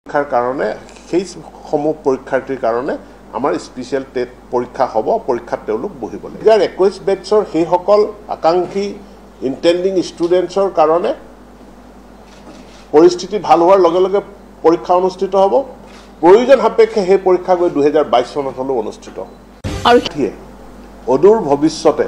পৰীক্ষাৰ কাৰণে সেই সমূহ পৰীক্ষাৰ্থীৰ কাৰণে আমাৰ স্পেচিয়েল টেট পৰীক্ষা হ'ব পৰীক্ষাত তেওঁলোক বহিব লাগে 2021 বেটছৰ সেই সকল আকাংক্ষী ইন্টেন্ডিং ষ্টুডেন্টছৰ কাৰণে পৰিস্থিতি ভাল হোৱাৰ লগে লগে পৰীক্ষা অনুষ্ঠিত হ'ব প্ৰয়োজন সাপেক্ষে সেই পৰীক্ষা গৈ 2022 চনত হলো অনুষ্ঠিত হ'ব আৰু অদূৰ ভৱিষ্যতে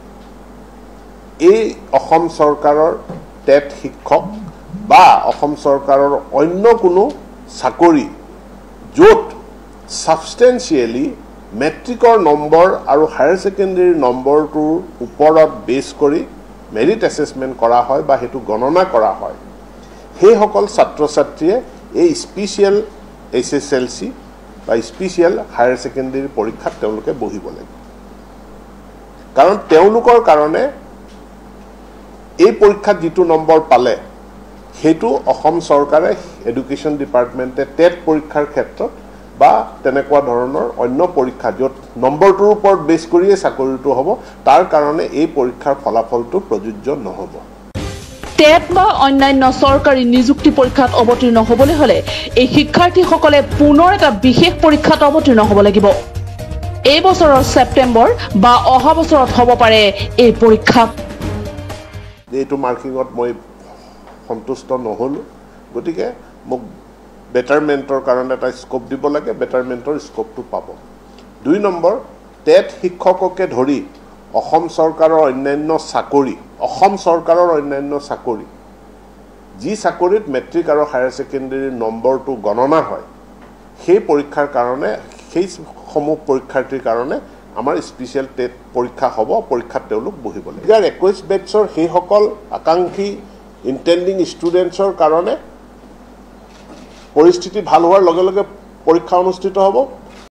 এই অসম চৰকাৰৰ টেট শিক্ষক বা অসম চৰকাৰৰ অন্য কোনো চাকৰি য'ত সাবস্টেন্সিয়েলি মেট্ৰিকৰ নম্বৰ আৰু হায়াৰ সেকেন্ডাৰী নম্বৰটোৰ ওপৰত বেছ কৰি মেৰিট এছেছমেন্ট কৰা হয় বা হেতু গণনা কৰা হয় সেই সকল ছাত্ৰ ছাত্ৰীয়ে এই স্পেচিয়েল এছএছএলসি বা স্পেচিয়েল হায়াৰ সেকেন্ডাৰী পৰীক্ষাত তেওঁলোকে বহিব লাগে কাৰণ তেওঁলোকৰ কাৰণে এই পৰীক্ষাত যেটো নম্বৰ পালে হেতু অসম চৰকাৰে এডুকেশ্যন ডিপাৰ্টমেন্টে টেট পৰীক্ষাৰ ক্ষেত্ৰত বা তেনেকুৱা ধৰণৰ অন্য পৰীক্ষা য'ত নম্বৰটোৰ ওপৰত বেছ কৰিয়ে চাকৰিটো হ'ব তাৰ কাৰণে এই পৰীক্ষাৰ ফলাফলটো প্ৰযোজ্য নহ'ব টেট বা অন্যান্য চৰকাৰী নিযুক্তি পৰীক্ষাত অৱতীৰ্ণ হ'বলৈ হলে এই শিক্ষাৰ্থীসকলে পুনৰ এটা বিশেষ পৰীক্ষাত অৱতীৰ্ণ হ'ব লাগিব এই বছৰৰ সেপ্টেম্বৰ বা অহা বছৰত হ'ব পাৰে এই পৰীক্ষা এইটো মাৰ্কিংত মই সন্তুষ্ট নহলো গতিকে মোক বেটাৰমেন্টৰ কাৰণে এটা স্কোপ দিব লাগে বেটাৰমেন্টৰ স্কোপটো পাব 2 নম্বৰ টেট শিক্ষককে ধৰি অসম চৰকাৰৰ অন্যান্য চাকৰি যি চাকৰিত মেট্ৰিক আৰু হায়াৰ সেকেন্ডাৰী নম্বৰটো গণনা হয় সেই পৰীক্ষাৰ কাৰণে সেই সমূহ পৰীক্ষাৰ্থীৰ কাৰণে আমাৰ স্পেচিয়েল টেট পৰীক্ষা হ'ব পৰীক্ষাত তেওঁলোক বহিব লাগে 2021 বেটছৰ সেই সকল আকাংক্ষী ইন্টেন্ডিং ষ্টুডেন্টছৰ কাৰণে পৰিস্থিতি ভাল হোৱাৰ লগে লগে পৰীক্ষা অনুষ্ঠিত হ'ব